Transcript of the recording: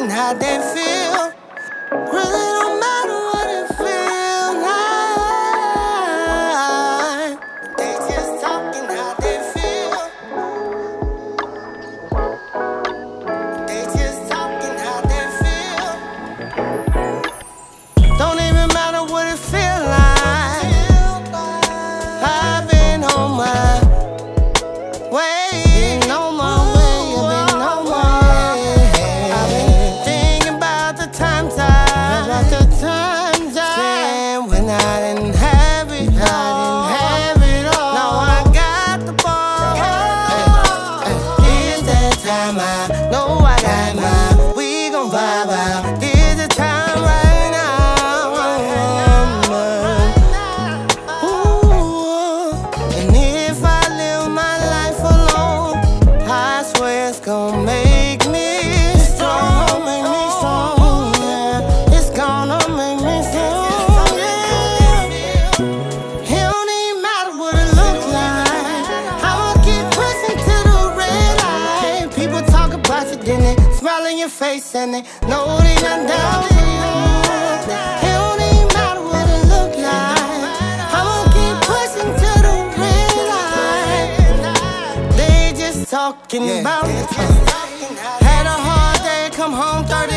talking how they feel. Really don't matter what it feels like. They just talking how they feel. They just talking how they feel. Don't even matter what it feel like. I've been on my way. Gonna make me strong, make me strong, yeah. It's gonna make me strong, yeah. It don't even matter what it looks like. I'ma keep pushing to the red light. People talk about you, then they smile in your face and they know they not down for you. It don't even matter what it looks like. I'ma keep pushing to the red light. They just talking about it. Had a hard day, come home 30